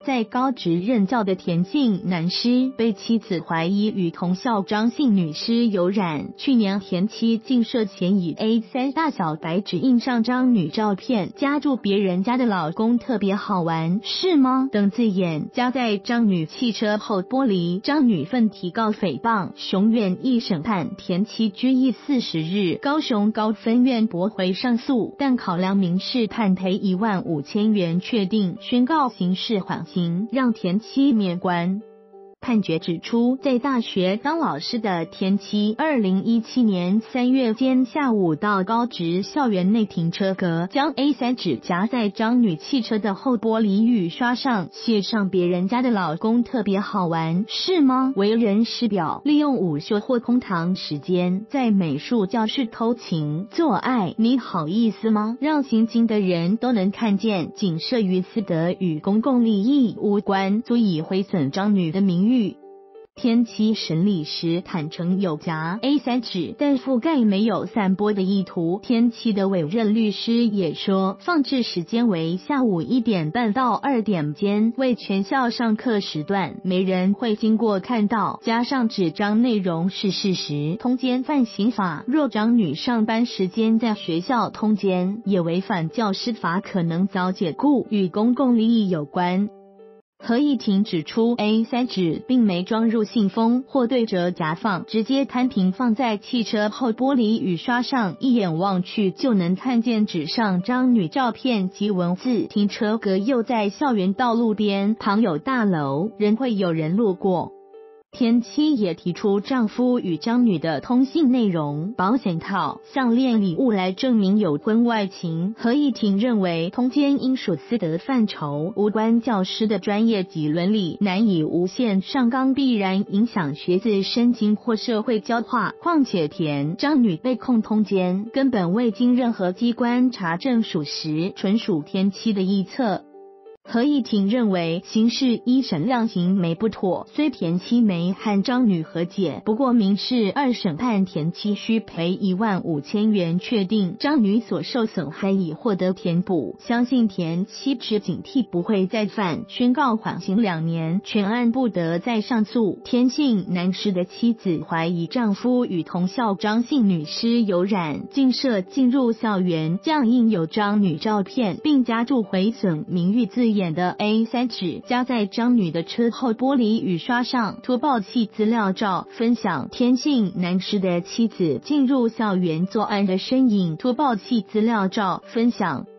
在高职任教的田姓男师被妻子怀疑与同校张姓女师有染。去年田妻竟涉嫌以 A3 大小白纸印上张女照片，加注别人家的老公特别好玩是吗等字眼，加在张女汽车后玻璃。张女愤提告诽谤，雄院一审判田妻拘役40日，高雄高分院驳回上诉，但考量民事判赔15000元，确定宣告刑事缓刑，让田妻免关。判决指出，在大学当老师的田妻2017年3月间下午到高职校园内停车格，将 A3 纸夹在张女汽车的后玻璃雨刷上，写上别人家的老公特别好玩是吗为人师表，利用午休或空堂时间在美术教室偷情做爱，你好意思吗？让行经的人都能看见，仅涉于私德与公共利益无关，足以毁损张女的名誉。田妻审理时坦诚有夹 A3 纸，但覆盖没有散播的意图。田妻的委任律师也说，放置时间为下午1点半到2点间，为全校上课时段，没人会经过看到。加上纸张内容是事实，通奸犯刑法。若张女上班时间在学校通奸，也违反教师法，可能遭解雇，与公共利益有关。合议庭指出 ，A3 纸并没装入信封或对折夹放，直接摊平放在汽车后玻璃雨刷上，一眼望去就能看见纸上张女照片及文字。停车格又在校园道路边，旁有大楼，人会有人路过。田妻也提出丈夫与张女的通信内容、保险套、项链、礼物来证明有婚外情。合议庭认为，通奸应属私德范畴，无关教师的专业及伦理，难以无限上纲，必然影响学子身心或社会教化。况且张女被控通奸，根本未经任何机关查证属实，纯属田妻的臆测。合议庭认为，刑事一审量刑没不妥，虽田妻没和张女和解，不过民事2审判田妻需赔15000元，确定张女所受损害已获得填补，相信田妻持警惕不会再犯，宣告缓刑2年，全案不得再上诉。田姓男师的妻子怀疑丈夫与同校张姓女师有染，竟涉进入校园，将印有张女照片，并加注毁损名誉字眼的 A3 纸夹在张女的车后玻璃雨刷上。脱爆器资料照分享，田姓男师的妻子进入校园作案的身影。脱爆器资料照分享。